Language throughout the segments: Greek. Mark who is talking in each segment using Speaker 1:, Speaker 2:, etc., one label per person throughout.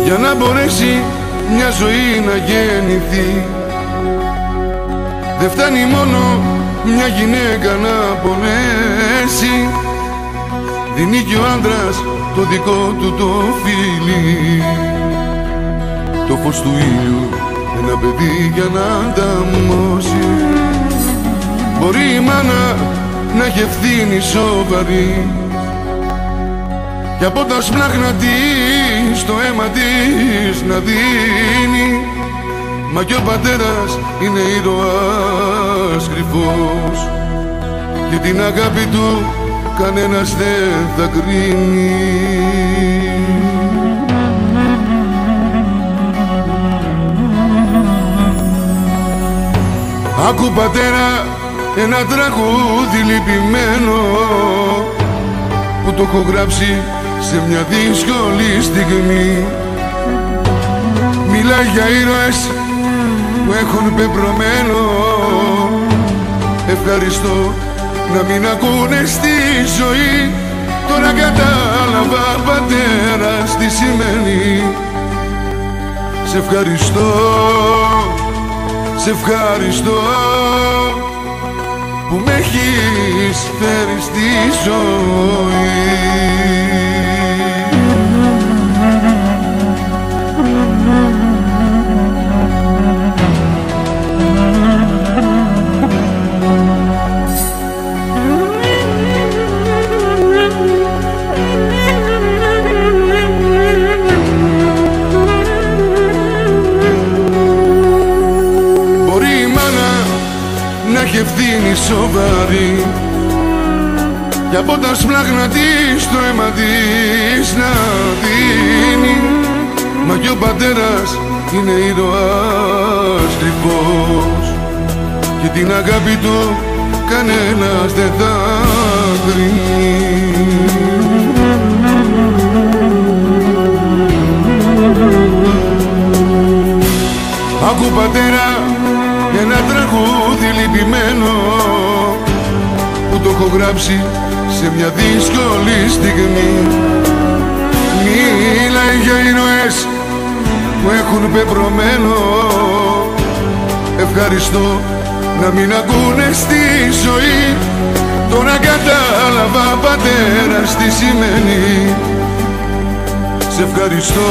Speaker 1: για να μπορέσει μια ζωή να γεννηθεί. Δεν φτάνει μόνο μια γυναίκα να πονέσει, δίνει κι ο άντρας το δικό του το φίλι, το φως του ήλιου, ένα παιδί για να ανταμώσει. Μπορεί η μάνα να έχει ευθύνη σοβαρή κι από τα σπλάχνα της το αίμα της να δίνει, μα κι ο πατέρας είναι ήρωας κρυφός και την αγάπη του κανένας δεν θα κρίνει. Άκου πατέρα ένα τραγούδι λυπημένο που το έχω γράψει σε μια δύσκολη στιγμή. Μιλάει για ήρωες που έχουν πεπρωμένο. Ευχαριστώ να μην ακούνε στη ζωή. Τώρα κατάλαβα πατέρας τι σημαίνει. Σε ευχαριστώ, σε ευχαριστώ που με έχεις φέρει στη ζωή. Να έχει ευθύνη σοβαρή κι από τα σπλάχνα της το αίμα της να δίνει, μα κι ο πατέρας είναι ήρωας κρυφός και την αγάπη του κανένας δεν θα κρίνει. Άκου πατέρα ένα τραγούδι λυπημένο που το έχω γράψει σε μια δύσκολη στιγμή. Μιλάει για ήρωες που έχουν πεπρωμένο. Ευχαριστώ να μην ακούνε στη ζωή. Τώρα κατάλαβα πατέρας τι σημαίνει. Σε ευχαριστώ,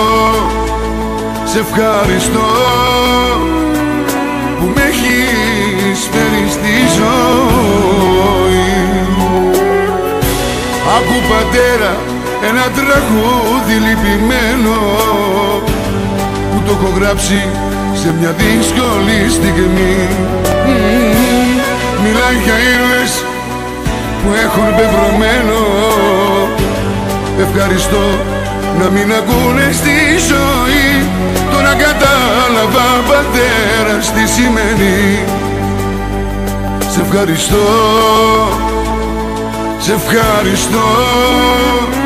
Speaker 1: σε ευχαριστώ που με έχεις φέρει στη ζωή. Άκου πατέρα ένα τραγούδι λυπημένο που το έχω γράψει σε μια δύσκολη στιγμή. Μιλάει για ήρωες που έχουν πεπρωμένο. Ευχαριστώ να μην ακούνε στη ζωή. Τώρα κατάλαβα πατέρας τι σημαίνει. Σε ευχαριστώ, σε ευχαριστώ